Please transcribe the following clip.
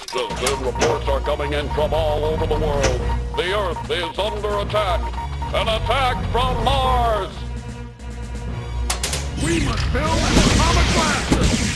Soon reports are coming in from all over the world. The Earth is under attack. An attack from Mars! We must build an atomic blaster!